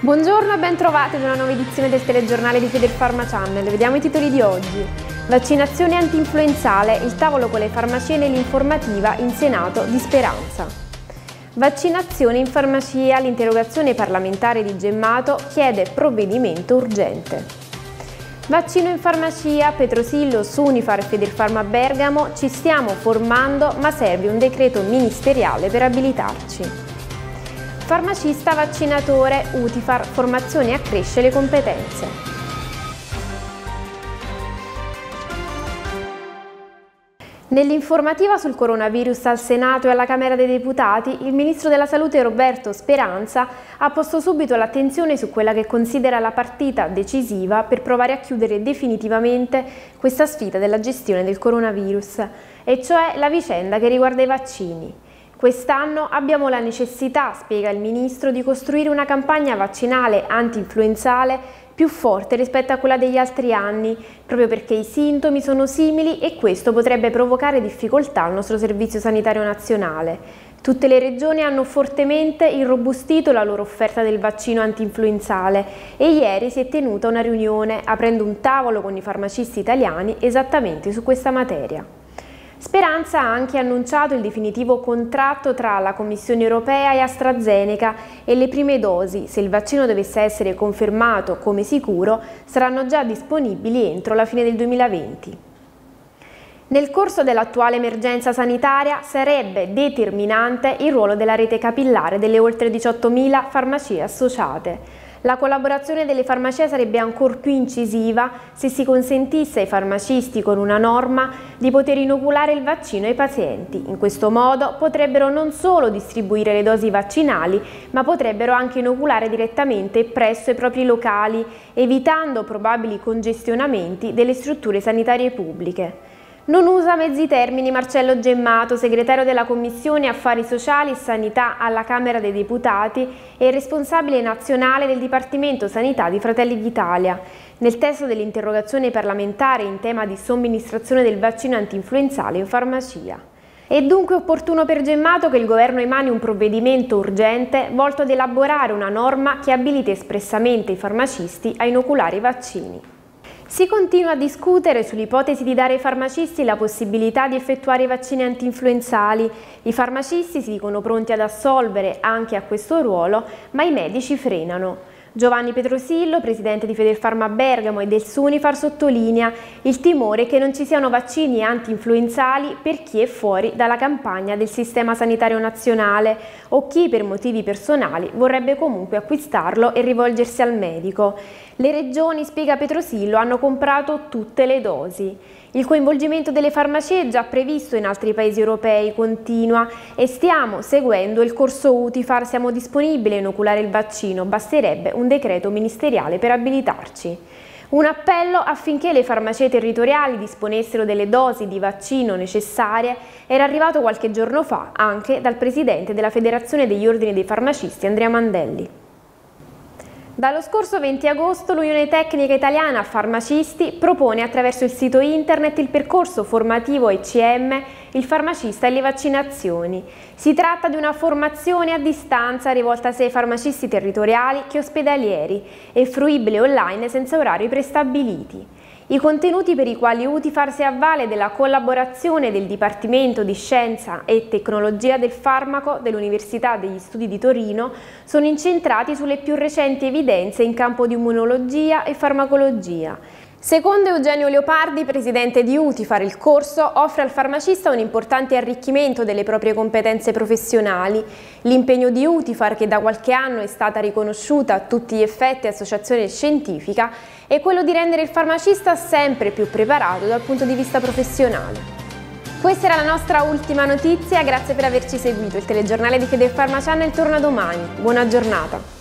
Buongiorno e ben trovati ad una nuova edizione del telegiornale di Federfarma Channel. Vediamo i titoli di oggi. Vaccinazione antinfluenzale, il tavolo con le farmacie nell'informativa in Senato di Speranza. Vaccinazione in farmacia, l'interrogazione parlamentare di Gemmato chiede provvedimento urgente. Vaccino in farmacia, Petrosillo, Sunifar e Federfarma Bergamo, ci stiamo formando ma serve un decreto ministeriale per abilitarci. Farmacista vaccinatore, Utifar, formazione accresce le competenze. Nell'informativa sul coronavirus al Senato e alla Camera dei Deputati, il Ministro della Salute Roberto Speranza ha posto subito l'attenzione su quella che considera la partita decisiva per provare a chiudere definitivamente questa sfida della gestione del coronavirus, e cioè la vicenda che riguarda i vaccini. Quest'anno abbiamo la necessità, spiega il Ministro, di costruire una campagna vaccinale anti-influenzale più forte rispetto a quella degli altri anni, proprio perché i sintomi sono simili e questo potrebbe provocare difficoltà al nostro Servizio Sanitario Nazionale. Tutte le regioni hanno fortemente irrobustito la loro offerta del vaccino anti-influenzale e ieri si è tenuta una riunione aprendo un tavolo con i farmacisti italiani esattamente su questa materia. Speranza ha anche annunciato il definitivo contratto tra la Commissione europea e AstraZeneca e le prime dosi, se il vaccino dovesse essere confermato come sicuro, saranno già disponibili entro la fine del 2020. Nel corso dell'attuale emergenza sanitaria sarebbe determinante il ruolo della rete capillare delle oltre 18.000 farmacie associate. La collaborazione delle farmacie sarebbe ancor più incisiva se si consentisse ai farmacisti con una norma di poter inoculare il vaccino ai pazienti. In questo modo potrebbero non solo distribuire le dosi vaccinali, ma potrebbero anche inoculare direttamente presso i propri locali, evitando probabili congestionamenti delle strutture sanitarie pubbliche. Non usa mezzi termini Marcello Gemmato, segretario della Commissione Affari Sociali e Sanità alla Camera dei Deputati e responsabile nazionale del Dipartimento Sanità di Fratelli d'Italia. Nel testo dell'interrogazione parlamentare in tema di somministrazione del vaccino antinfluenzale in farmacia. È dunque opportuno per Gemmato che il Governo emani un provvedimento urgente volto ad elaborare una norma che abiliti espressamente i farmacisti a inoculare i vaccini. Si continua a discutere sull'ipotesi di dare ai farmacisti la possibilità di effettuare i vaccini antinfluenzali. I farmacisti si dicono pronti ad assolvere anche a questo ruolo, ma i medici frenano. Giovanni Petrosillo, presidente di Federfarma Bergamo e del Sunifar, sottolinea il timore che non ci siano vaccini anti-influenzali per chi è fuori dalla campagna del Sistema Sanitario Nazionale o chi per motivi personali vorrebbe comunque acquistarlo e rivolgersi al medico. Le regioni, spiega Petrosillo, hanno comprato tutte le dosi. Il coinvolgimento delle farmacie è già previsto in altri paesi europei, continua, e stiamo seguendo il corso Utifar, siamo disponibili a inoculare il vaccino, basterebbe un decreto ministeriale per abilitarci. Un appello affinché le farmacie territoriali disponessero delle dosi di vaccino necessarie era arrivato qualche giorno fa anche dal presidente della Federazione degli Ordini dei Farmacisti, Andrea Mandelli. Dallo scorso 20 agosto l'Unione Tecnica Italiana Farmacisti propone attraverso il sito internet il percorso formativo ECM Il farmacista e le vaccinazioni. Si tratta di una formazione a distanza rivolta sia ai farmacisti territoriali che ospedalieri e fruibile online senza orari prestabiliti. I contenuti per i quali Utifar si avvale della collaborazione del Dipartimento di Scienza e Tecnologia del Farmaco dell'Università degli Studi di Torino sono incentrati sulle più recenti evidenze in campo di immunologia e farmacologia. Secondo Eugenio Leopardi, presidente di Utifar, il corso offre al farmacista un importante arricchimento delle proprie competenze professionali. L'impegno di Utifar, che da qualche anno è stata riconosciuta a tutti gli effetti associazione scientifica, è quello di rendere il farmacista sempre più preparato dal punto di vista professionale. Questa era la nostra ultima notizia, grazie per averci seguito. Il telegiornale di Federfarma Channel torna domani. Buona giornata!